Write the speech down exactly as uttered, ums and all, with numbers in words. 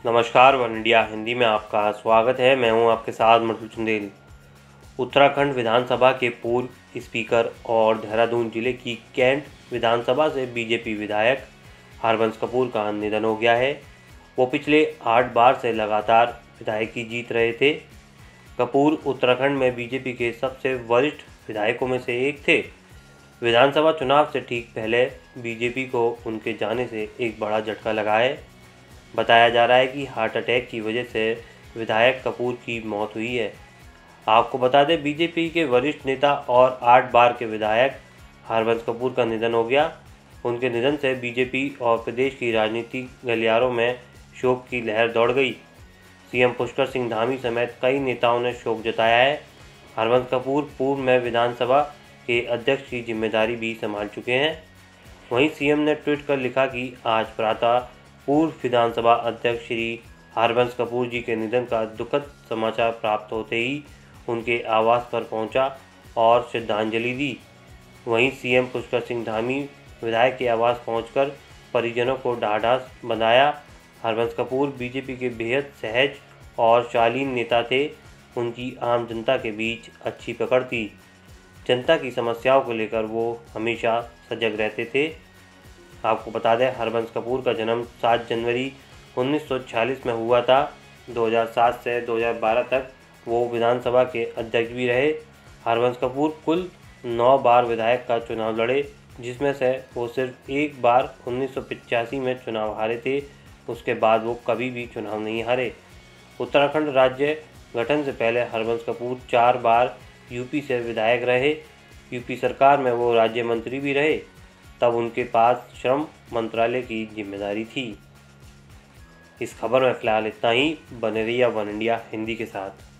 नमस्कार, one India Hindi में आपका स्वागत है। मैं हूं आपके साथ मृदुल चंदेल। उत्तराखंड विधानसभा के पूर्व स्पीकर और देहरादून जिले की कैंट विधानसभा से बीजेपी विधायक हरबंस कपूर का निधन हो गया है। वो पिछले आठ बार से लगातार विधायकी जीत रहे थे। कपूर उत्तराखंड में बीजेपी के सबसे वरिष्ठ विधायकों में से एक थे। विधानसभा चुनाव से ठीक पहले बीजेपी को उनके जाने से एक बड़ा झटका लगा है। बताया जा रहा है कि हार्ट अटैक की वजह से विधायक कपूर की मौत हुई है। आपको बता दें, बीजेपी के वरिष्ठ नेता और आठ बार के विधायक हरबंस कपूर का निधन हो गया। उनके निधन से बीजेपी और प्रदेश की राजनीतिक गलियारों में शोक की लहर दौड़ गई। सीएम पुष्कर सिंह धामी समेत कई नेताओं ने शोक जताया है। हरबंस कपूर पूर्व में विधानसभा के अध्यक्ष की जिम्मेदारी भी संभाल चुके हैं। वहीं सीएम ने ट्वीट कर लिखा कि आज प्रातः पूर्व विधानसभा अध्यक्ष श्री हरबंस कपूर जी के निधन का दुखद समाचार प्राप्त होते ही उनके आवास पर पहुंचा और श्रद्धांजलि दी। वहीं सीएम पुष्कर सिंह धामी विधायक के आवास पहुंचकर परिजनों को ढाढ़स बंधाया। हरबंस कपूर बीजेपी के बेहद सहज और शालीन नेता थे। उनकी आम जनता के बीच अच्छी पकड़ थी। जनता की समस्याओं को लेकर वो हमेशा सजग रहते थे। आपको बता दें, हरबंस कपूर का जन्म सात जनवरी उन्नीस सौ छियालीस में हुआ था। दो हज़ार सात से दो हज़ार बारह तक वो विधानसभा के अध्यक्ष भी रहे। हरबंस कपूर कुल नौ बार विधायक का चुनाव लड़े, जिसमें से वो सिर्फ एक बार उन्नीस सौ पचासी में चुनाव हारे थे। उसके बाद वो कभी भी चुनाव नहीं हारे। उत्तराखंड राज्य गठन से पहले हरबंस कपूर चार बार यूपी से विधायक रहे। यूपी सरकार में वो राज्य मंत्री भी रहे। तब उनके पास श्रम मंत्रालय की जिम्मेदारी थी। इस खबर में फिलहाल इतना ही। बने रहिए वन इंडिया हिंदी के साथ।